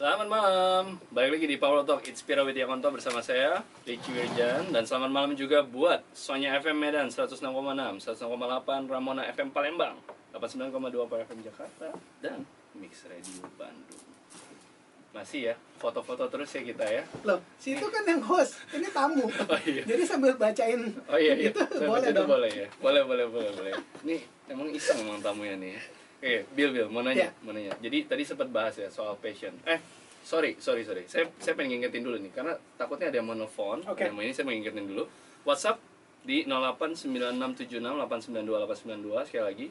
Selamat malam, balik lagi di Power Talk Inspira with Yakonto bersama saya, Ricky Wirjan. Dan selamat malam juga buat Sonya FM Medan 106,6, 106,8 Ramona FM Palembang, 89,2 Power FM Jakarta, dan Mix Radio Bandung. Masih ya, foto-foto terus ya kita ya. Loh, situ kan yang host, ini tamu. Oh iya. Jadi sambil bacain Iya. itu Boleh boleh dong. boleh ya. Boleh. Ini emang iseng emang tamunya nih ya. Oke, Bill, mau nanya. Jadi tadi sempat bahas ya soal passion. Sorry. Saya pengen ngingetin dulu nih, karena takutnya ada yang mau nelfon. Oke. Yang ini saya mau ngingetin dulu. WhatsApp di 089676892892. Sekali lagi,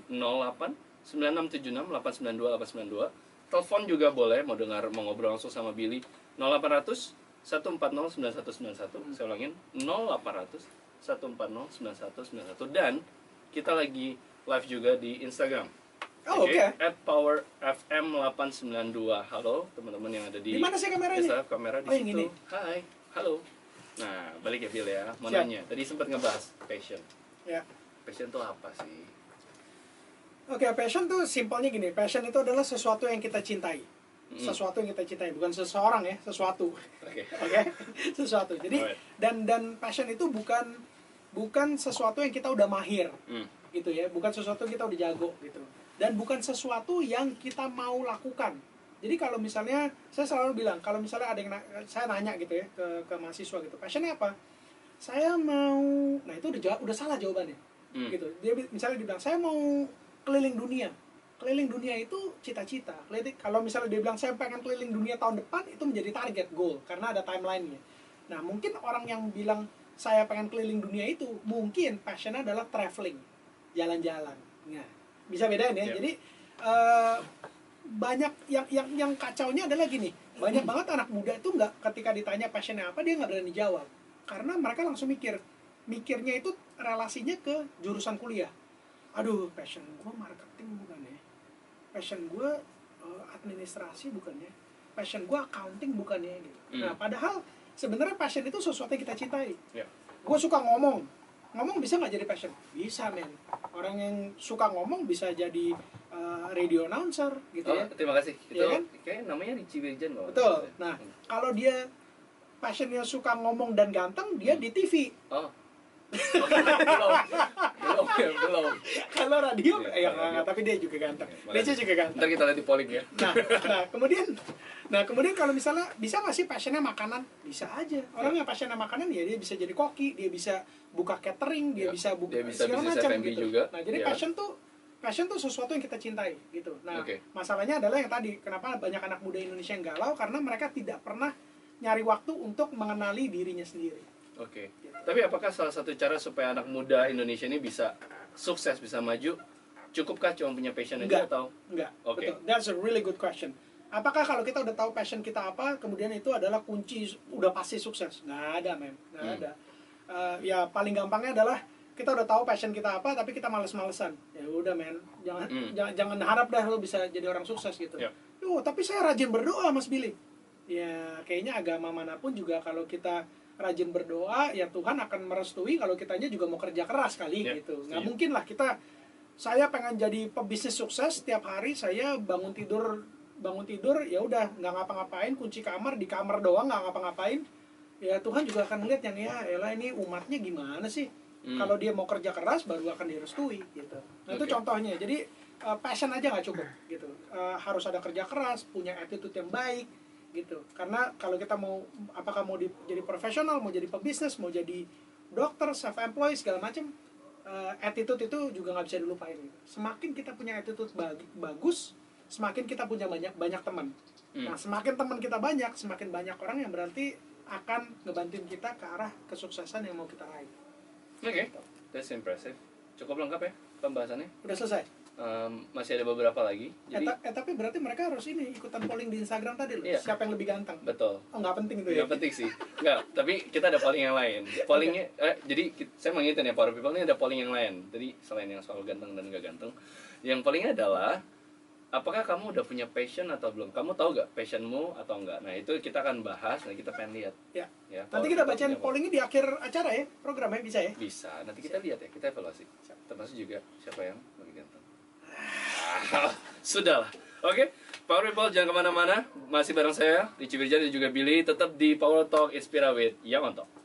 089676892892. Telepon juga boleh, mau ngobrol langsung sama Billy. 0800 140 9191. Saya ulangin, 0800 140 9191. Dan kita lagi live juga di Instagram. Oh, oke. @powerfm892. Halo teman-teman yang ada di Di mana sih kameranya? Kamera di Oh, yang situ. ini. Hai, halo. Nah, balik ya Bill ya. Mau Siap. nanya. Tadi sempat ngebahas passion. Ya. Passion itu apa sih? Oke, passion tuh simpelnya gini. Passion itu adalah sesuatu yang kita cintai. Sesuatu yang kita cintai, bukan seseorang ya, sesuatu. Oke. Oke? Sesuatu. Jadi Alright. dan passion itu bukan sesuatu yang kita udah mahir. Gitu ya, bukan sesuatu yang kita udah jago gitu. Dan bukan sesuatu yang kita mau lakukan. Jadi kalau misalnya, saya selalu bilang, kalau misalnya ada yang saya nanya gitu ya ke mahasiswa gitu, passionnya apa? Saya mau, nah itu udah salah jawabannya. Gitu. Dia misalnya dibilang, saya mau keliling dunia. Keliling dunia itu cita-cita. Kalau misalnya dia bilang, saya pengen keliling dunia tahun depan, itu menjadi target, goal, karena ada timeline-nya. Nah, mungkin orang yang bilang, saya pengen keliling dunia itu, mungkin passionnya adalah traveling, jalan-jalan. Nah, bisa bedain ya. Yep. Jadi banyak yang kacaunya adalah gini. Banyak banget anak muda itu nggak, ketika ditanya passionnya apa, dia nggak berani jawab. Karena mereka langsung mikirnya itu relasinya ke jurusan kuliah. Aduh, passion gue marketing bukan ya? Passion gue administrasi bukan ya? Passion gue accounting bukan ya? Gitu. Nah, padahal sebenarnya passion itu sesuatu yang kita cintai. Yeah. Gue suka ngomong bisa nggak jadi passion? Bisa, men. Orang yang suka ngomong bisa jadi radio announcer gitu ya. Terima kasih. Itu Iya kan? kayak namanya Ricky Wirjan loh. Betul. Nah, kalau dia passionnya suka ngomong dan ganteng, dia di TV. Oh. belum. Kalau radio, Iya, nggak, tapi dia juga ganteng. Iya, Dia juga ganteng. Ntar kita lihat di polling ya. Kemudian kalau misalnya bisa nggak sih passionnya makanan? Bisa aja. Orang yang passionnya makanan ya dia bisa jadi koki, dia bisa buka catering, dia bisa buka segala bisnis macam F&B gitu. juga. Nah, jadi Ya. passion tuh sesuatu yang kita cintai gitu. Nah, Oke. masalahnya adalah yang tadi, kenapa banyak anak muda Indonesia yang galau, karena mereka tidak pernah nyari waktu untuk mengenali dirinya sendiri. Oke. Tapi apakah salah satu cara supaya anak muda Indonesia ini bisa sukses, bisa maju, cukupkah cuma punya passion aja atau? Enggak. Oke. Betul. That's a really good question. Apakah kalau kita udah tahu passion kita apa, kemudian itu adalah kunci udah pasti sukses? Nggak ada, men. Nggak ada. Ya paling gampangnya adalah kita udah tahu passion kita apa, tapi kita males-malesan. Ya udah, men. Jangan harap dah lo bisa jadi orang sukses gitu. Yep. Tapi saya rajin berdoa, Mas Billy. Ya kayaknya agama manapun juga kalau kita rajin berdoa, ya Tuhan akan merestui kalau kitanya juga mau kerja keras kali gitu. Nggak mungkin lah saya pengen jadi pebisnis sukses, setiap hari saya bangun tidur ya udah nggak ngapa-ngapain, kunci kamar, di kamar doang nggak ngapa-ngapain. Ya Tuhan juga akan ngeliat yang elah ini umatnya gimana sih? Kalau dia mau kerja keras baru akan direstui gitu. Nah, itu contohnya. Jadi passion aja nggak cukup gitu. Harus ada kerja keras, punya attitude yang baik gitu. Karena kalau kita apakah mau jadi profesional, mau jadi pebisnis, mau jadi dokter, self-employed segala macam, attitude itu juga nggak bisa dilupain gitu. Semakin kita punya attitude bagus, semakin kita punya banyak teman. Nah, semakin teman kita banyak, semakin banyak orang yang berarti akan ngebantuin kita ke arah kesuksesan yang mau kita raih. Oke. That's impressive. Cukup lengkap ya pembahasannya? Udah selesai. Masih ada beberapa lagi. Jadi tapi berarti mereka harus ikutan polling di Instagram tadi loh. Iya. Siapa yang lebih ganteng? Betul. Oh, nggak penting itu ya? Nggak penting sih. Nggak, tapi kita ada polling yang lain. Pollingnya, jadi saya mengingatkan ya, Power People ini ada polling yang lain. Jadi selain yang soal ganteng dan nggak ganteng, yang pollingnya adalah apakah kamu udah punya passion atau belum? Kamu tahu nggak passionmu atau enggak? Nah, itu kita akan bahas. Nah, kita pengen lihat. Ya. Ya, Nanti kita bacain pollingnya di akhir acara ya, programnya bisa ya? Bisa. Nanti kita lihat ya, kita evaluasi. Termasuk juga siapa yang lebih ganteng. Sudahlah. Oke. Power People jangan kemana-mana. Masih bareng saya, Richie Wirjan dan juga Billy. Tetap di Power Talk Inspira with Yamanto.